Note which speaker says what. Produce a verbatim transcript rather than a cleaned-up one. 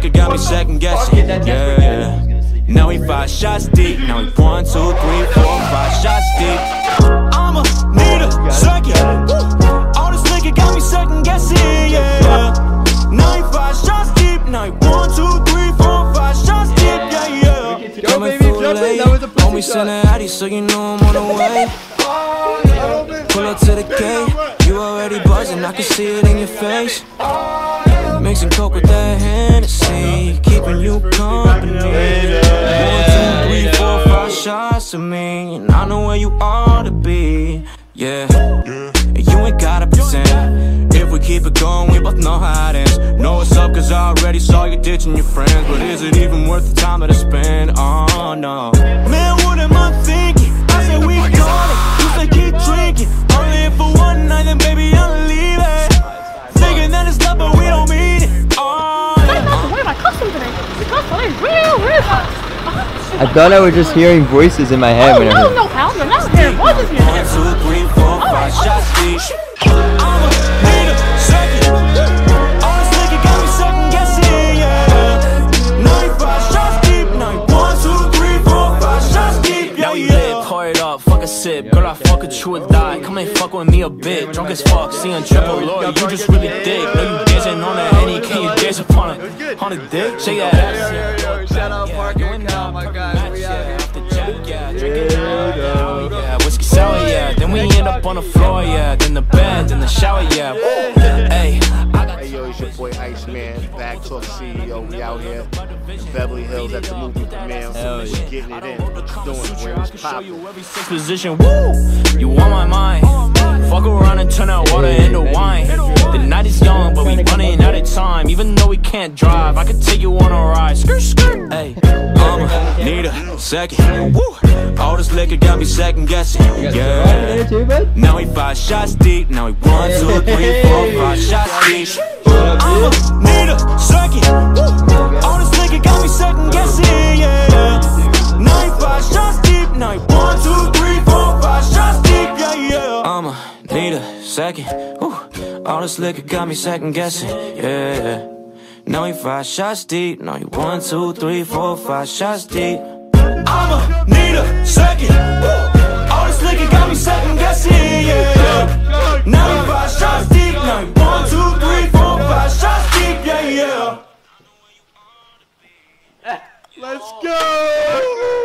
Speaker 1: liquor got me second guessing. Yeah. Now he five shots deep. Now he one, two, three, four, five shots deep. I'ma need a second. Woo. All this liquor got me second guessing. Yeah. Now he five shots deep. Now he one, two, three, four, five shots deep. Yeah, yeah.
Speaker 2: Go baby, jump in. That was a pussy
Speaker 1: Homie sent it out, so you know I'm on the way. Pull up to the gate. You already buzzing, I can see it in your face. Mixing coke with that Hennessy, keeping you company. One, two, three, four, five shots of me, and I know where you ought to be. Yeah, and you ain't gotta pretend. If we keep it going, we both know how it ends. Know what's up, cause I already saw you ditching your friends. But is it even worth the time that I spend? Oh no. Man, what am I thinking? I said we got it, you said keep drinking. Only if for one night, then baby I'm leaving. Thinking that it's love, but we don't mean it. Oh,
Speaker 3: I don't have to wear my costume today. The costume is real, real hot.
Speaker 2: I thought I was just hearing voices in my head.
Speaker 3: Oh,
Speaker 2: when
Speaker 3: no,
Speaker 2: I
Speaker 3: no, pal, you're not hearing voices in your head.
Speaker 1: One, two, three, four, five shots deep. I'ma need a second. All this liquor got me second guessing, yeah. ninety-five shots deep. Now one, two, three, four, five shots deep, yeah, yeah.
Speaker 4: Pour it up, fuck a sip. Girl, I fuck with you or die. Come and fuck with me a bit. Drunk as fuck, seeing triple Lord. You just really thick. Know you dancing on that Henny. Can you dance upon a, on a dick? Shake that ass.
Speaker 5: Yo, yo, yo, shout out Parker. Oh my god, we out here.
Speaker 4: Yeah, drinking, yeah, whiskey sour, yeah. Then we end up on the floor, yeah. Then the bed, then the shower, yeah. Hey,
Speaker 6: hey yo, it's your boy Iceman, Back Talk C E O. We out here in Beverly Hills at the movie premiere.
Speaker 4: Hell yeah.
Speaker 6: We getting it in. What you doing? Where it's popping?
Speaker 4: position, woo, you on my mind. Fuck around and turn that water into wine. The night is young, but we running out of time. Even though we can't drive, I could take you on a ride. Skirt, skirt, hey.
Speaker 1: I'ma need a second. Woo. All this liquor got me second guessing. Yeah. Now he five shots deep. Now he one, two, three, four, five shots deep. I'ma need a second. Woo. All this liquor got me second guessing. Yeah. Now he five shots deep. Now he one, two, three, four, five shots deep. Yeah, yeah. I'ma need a second. Woo. All this liquor got me second guessing. Yeah. Now he five shots deep. Now he one, two, three, four, five shots deep. I'ma need a second. Woo. All this liquor got me second guessing. Yeah. Now he five shots deep. Now he one, two, three, four, five shots deep. Yeah, yeah.
Speaker 5: Let's go.